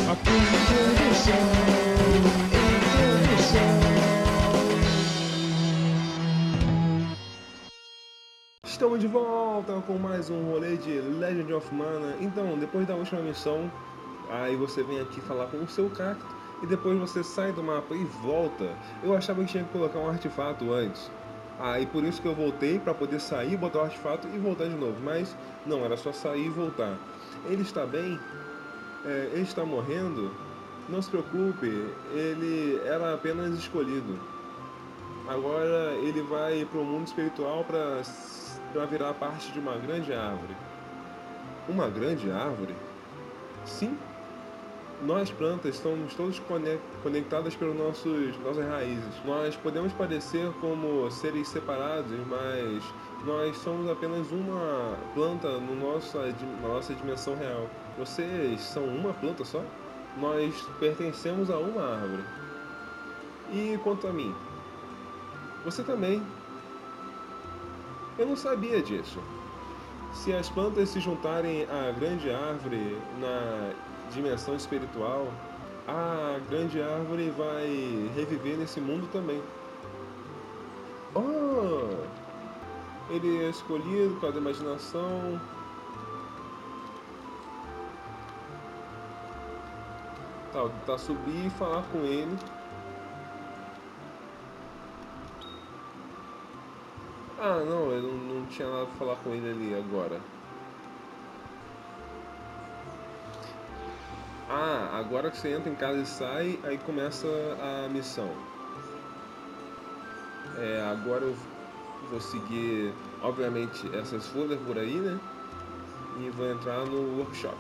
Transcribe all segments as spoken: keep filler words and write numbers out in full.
Introdução, introdução. Estamos de volta com mais um rolê de Legend of Mana. Então, depois da última missão, aí você vem aqui falar com o seu cacto e depois você sai do mapa e volta. Eu achava que tinha que colocar um artefato antes. Ah, e por isso que eu voltei para poder sair, botar o artefato e voltar de novo. Mas não, era só sair e voltar. Ele está bem? É, ele está morrendo? Não se preocupe, ele era apenas escolhido. Agora ele vai para o mundo espiritual para virar parte de uma grande árvore. Uma grande árvore? Sim, nós plantas estamos todos conectadas pelas nossas raízes. Nós podemos parecer como seres separados, mas nós somos apenas uma planta no nosso, na nossa dimensão real. Vocês são uma planta só? Nós pertencemos a uma árvore. E quanto a mim? Você também. Eu não sabia disso. Se as plantas se juntarem à grande árvore na dimensão espiritual, a grande árvore vai reviver nesse mundo também. Oh! Ele é escolhido por causa da imaginação. Tá, vou tentar subir e falar com ele. Ah, não, eu não, não tinha nada pra falar com ele ali agora. Ah, agora que você entra em casa e sai, aí começa a missão. É, agora eu vou seguir, obviamente, essas folhas por aí, né? E vou entrar no workshop.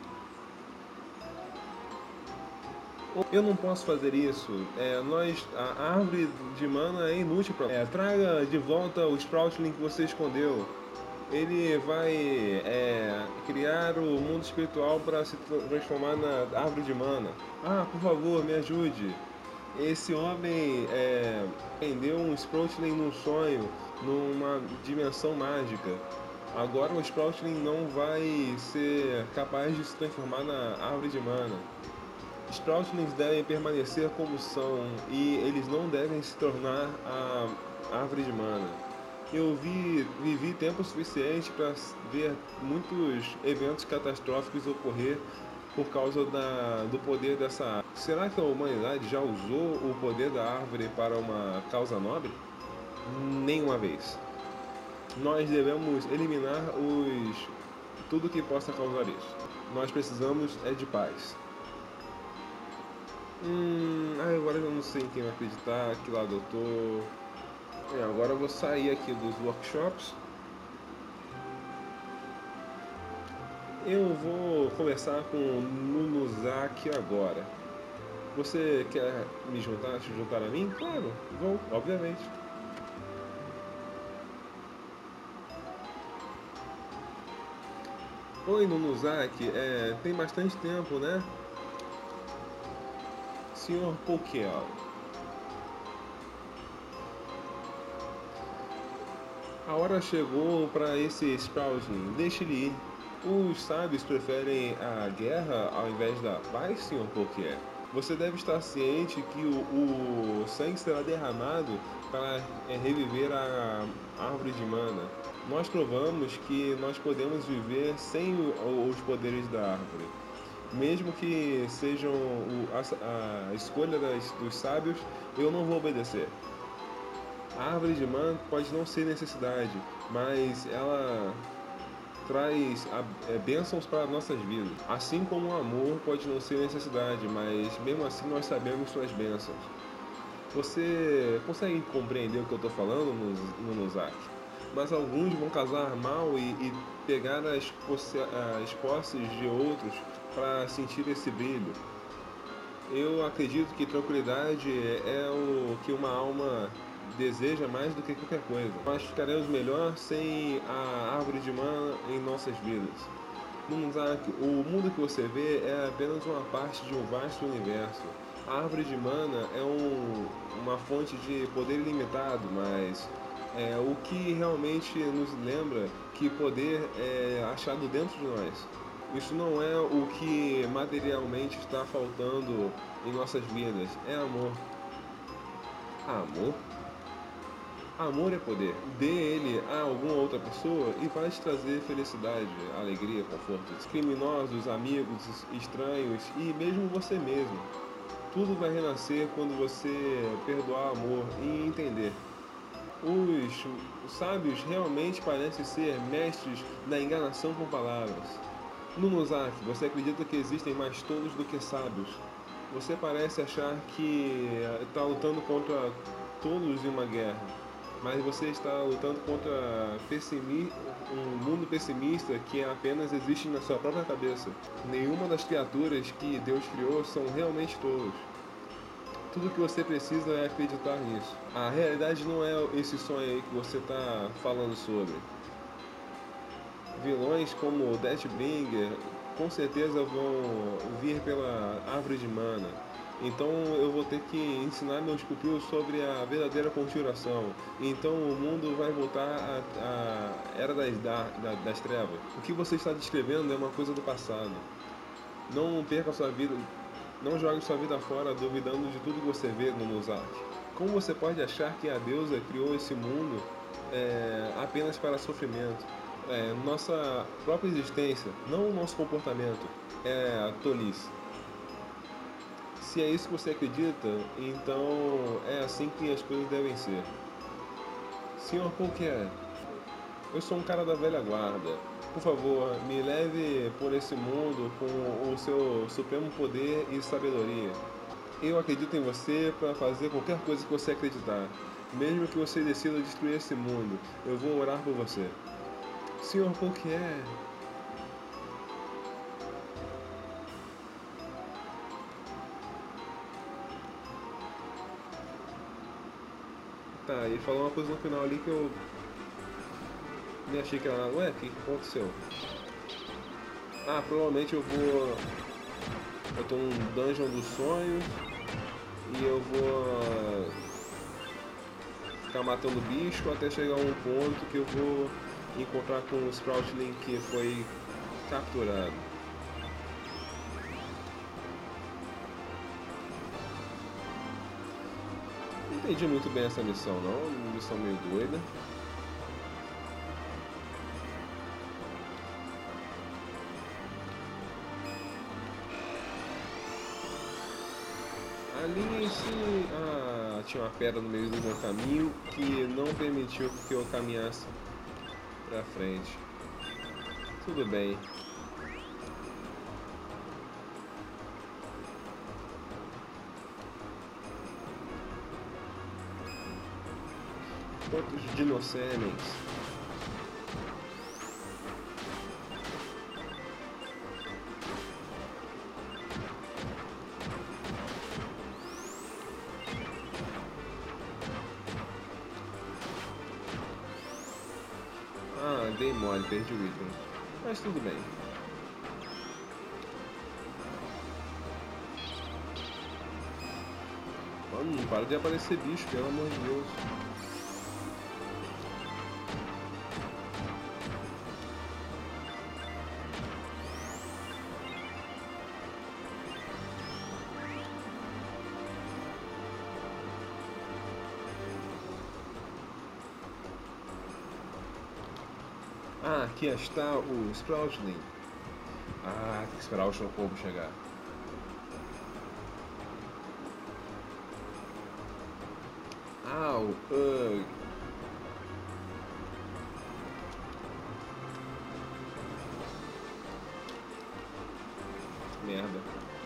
Eu não posso fazer isso. É, nós, a árvore de mana é inútil para. É, traga de volta o Sproutling que você escondeu. Ele vai é, criar o mundo espiritual para se transformar na árvore de mana. Ah, por favor, me ajude. Esse homem é, prendeu um Sproutling num sonho, numa dimensão mágica. Agora o Sproutling não vai ser capaz de se transformar na árvore de mana. Sproutlings devem permanecer como são e eles não devem se tornar a árvore de mana. Eu vi, vivi tempo suficiente para ver muitos eventos catastróficos ocorrer por causa da, do poder dessa árvore. Será que a humanidade já usou o poder da árvore para uma causa nobre? Nenhuma vez. Nós devemos eliminar os tudo que possa causar isso. Nós precisamos é de paz. Hum, ah, agora eu não sei em quem vai acreditar, que lado eu tô. É, agora eu vou sair aqui dos workshops. Eu vou conversar com o Nunuzaki agora. Você quer me juntar, se juntar a mim? Claro, vou, obviamente. Oi, Nunuzaki, é, tem bastante tempo, né? senhor Pokéal. A hora chegou para esse Sproutling, deixe ele ir. Os sábios preferem a guerra ao invés da paz, senhor Pokéal. Você deve estar ciente que o, o sangue será derramado para é, reviver a árvore de mana. Nós provamos que nós podemos viver sem o, os poderes da árvore. Mesmo que sejam o, a, a escolha das, dos sábios, eu não vou obedecer. A árvore de mana pode não ser necessidade, mas ela traz a, é, bênçãos para nossas vidas. Assim como o amor pode não ser necessidade, mas mesmo assim nós sabemos suas bênçãos. Você consegue compreender o que eu estou falando no, no Nuzak? Mas alguns vão casar mal e, e pegar as, as posses de outros para sentir esse brilho. Eu acredito que tranquilidade é o que uma alma deseja mais do que qualquer coisa. Nós ficaremos melhor sem a árvore de mana em nossas vidas. Nunzak, o mundo que você vê é apenas uma parte de um vasto universo. A árvore de mana é um, uma fonte de poder ilimitado, mas é o que realmente nos lembra que poder é achado dentro de nós. Isso não é o que materialmente está faltando em nossas vidas, é amor. Amor? Amor é poder. Dê ele a alguma outra pessoa e vai te trazer felicidade, alegria, conforto. Criminosos, amigos, estranhos e mesmo você mesmo. Tudo vai renascer quando você perdoar amor e entender. Os sábios realmente parecem ser mestres da enganação com palavras. No Mosaic, você acredita que existem mais tolos do que sábios? Você parece achar que está lutando contra tolos em uma guerra, mas você está lutando contra pessimi um mundo pessimista que apenas existe na sua própria cabeça. Nenhuma das criaturas que Deus criou são realmente tolos. Tudo que você precisa é acreditar nisso. A realidade não é esse sonho aí que você está falando sobre. Vilões como o Deathbringer com certeza vão vir pela árvore de mana. Então eu vou ter que ensinar meus pupilos sobre a verdadeira conjuração. Então o mundo vai voltar à era das, da, das trevas. O que você está descrevendo é uma coisa do passado. Não perca sua vida, não jogue sua vida fora duvidando de tudo que você vê no Mozart. Como você pode achar que a deusa criou esse mundo é, apenas para sofrimento? É, nossa própria existência, não o nosso comportamento, é a tolice. Se é isso que você acredita, então é assim que as coisas devem ser. senhor Qualquer, eu sou um cara da velha guarda. Por favor, me leve por esse mundo com o seu supremo poder e sabedoria. Eu acredito em você para fazer qualquer coisa que você acreditar. Mesmo que você decida destruir esse mundo, eu vou orar por você. senhor Qualquer. Tá, ele falou uma coisa no final ali que eu nem achei que era nada. Ué, o que, que aconteceu? Ah, provavelmente eu vou. Eu tô num dungeon dos sonhos e eu vou ficar matando bicho até chegar a um ponto que eu vou encontrar com o Sproutling que foi capturado. Não entendi muito bem essa missão não, uma missão meio doida. Ali em si, ah, tinha uma pedra no meio do meu caminho que não permitiu que eu caminhasse pra frente. Tudo bem. Quantos dinocémens? Ah, dei mole, perdi o item. Mas tudo bem. Mano, não para de aparecer bicho, pelo amor de Deus. Ah, aqui está o Sproutling. Ah, tem que esperar o Chocobo chegar. Au, ugh. Merda.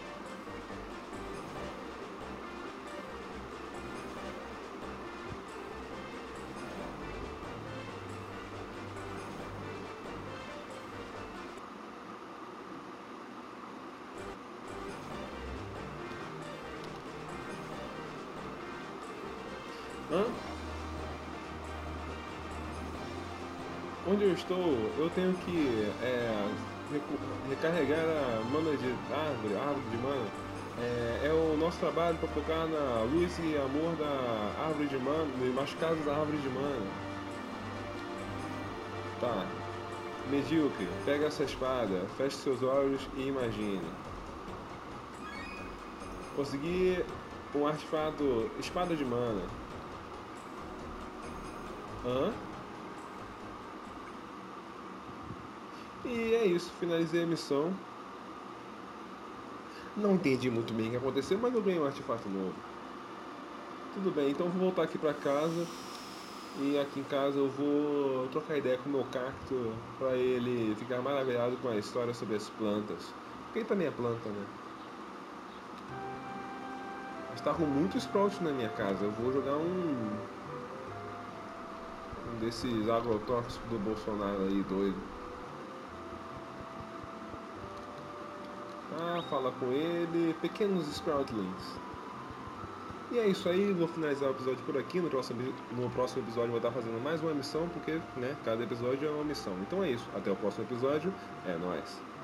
Hã? Onde eu estou, eu tenho que é, recarregar a mana de árvore, árvore de mana. É, é o nosso trabalho para focar na luz e amor da árvore de mana, nos machucados da árvore de mana. Tá. Medíocre, pega essa espada, feche seus olhos e imagine. Consegui um artefato espada de mana. Hã? E é isso, finalizei a missão. Não entendi muito bem o que aconteceu, mas eu ganhei um artefato novo. Tudo bem, então vou voltar aqui pra casa. E aqui em casa eu vou trocar ideia com o meu cacto pra ele ficar maravilhado com a história sobre as plantas. Porque ele também é planta, né? Está com muito sprout na minha casa. Eu vou jogar um, um desses agrotóxicos do Bolsonaro aí, doido. Ah, fala com ele. Pequenos Sproutlings. E é isso aí, vou finalizar o episódio por aqui. No próximo, no próximo episódio eu vou estar fazendo mais uma missão, porque né, cada episódio é uma missão. Então é isso, até o próximo episódio, é nóis.